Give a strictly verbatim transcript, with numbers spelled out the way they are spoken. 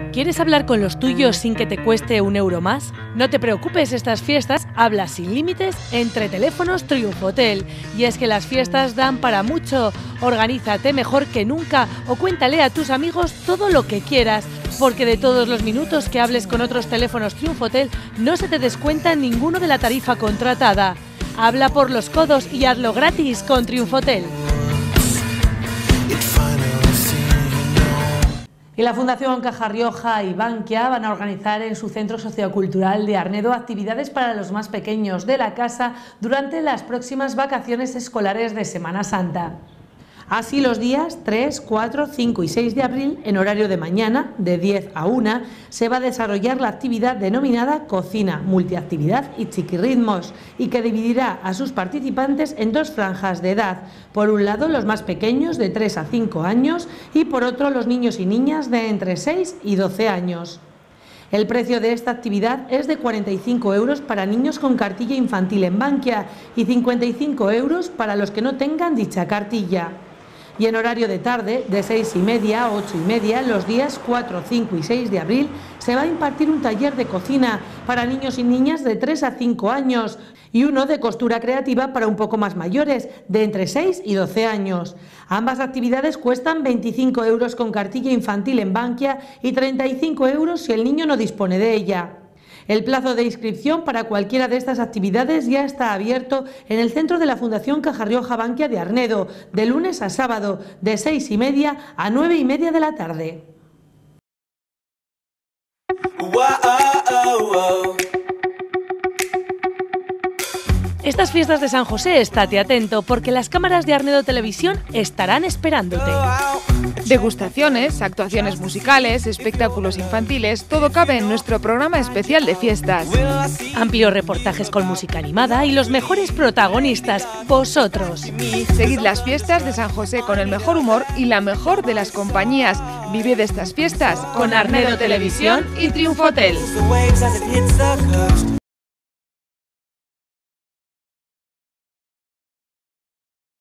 ¿Quieres hablar con los tuyos sin que te cueste un euro más? No te preocupes, estas fiestas habla sin límites entre teléfonos Triunf Hotel. Y es que las fiestas dan para mucho. Organízate mejor que nunca o cuéntale a tus amigos todo lo que quieras, porque de todos los minutos que hables con otros teléfonos Triunf Hotel no se te descuenta ninguno de la tarifa contratada. Habla por los codos y hazlo gratis con Triunf Hotel. Y la Fundación Caja Rioja y Bankia van a organizar en su Centro Sociocultural de Arnedo actividades para los más pequeños de la casa durante las próximas vacaciones escolares de Semana Santa. Así, los días tres, cuatro, cinco y seis de abril, en horario de mañana, de diez a una, se va a desarrollar la actividad denominada Cocina, Multiactividad y Chiquirritmos, y que dividirá a sus participantes en dos franjas de edad. Por un lado, los más pequeños, de tres a cinco años, y por otro, los niños y niñas de entre seis y doce años. El precio de esta actividad es de cuarenta y cinco euros para niños con cartilla infantil en Bankia y cincuenta y cinco euros para los que no tengan dicha cartilla. Y en horario de tarde, de seis y media a ocho y media, los días cuatro, cinco y seis de abril, se va a impartir un taller de cocina para niños y niñas de tres a cinco años y uno de costura creativa para un poco más mayores, de entre seis y doce años. Ambas actividades cuestan veinticinco euros con cartilla infantil en Bankia y treinta y cinco euros si el niño no dispone de ella. El plazo de inscripción para cualquiera de estas actividades ya está abierto en el centro de la Fundación Caja Rioja Bankia de Arnedo, de lunes a sábado, de seis y media a nueve y media de la tarde. Estas fiestas de San José, estate atento, porque las cámaras de Arnedo Televisión estarán esperándote. Degustaciones, actuaciones musicales, espectáculos infantiles, todo cabe en nuestro programa especial de fiestas. Amplios reportajes con música animada y los mejores protagonistas, vosotros. Seguid las fiestas de San José con el mejor humor y la mejor de las compañías. Vivid estas fiestas con Arnedo Televisión y Triunf Hotel.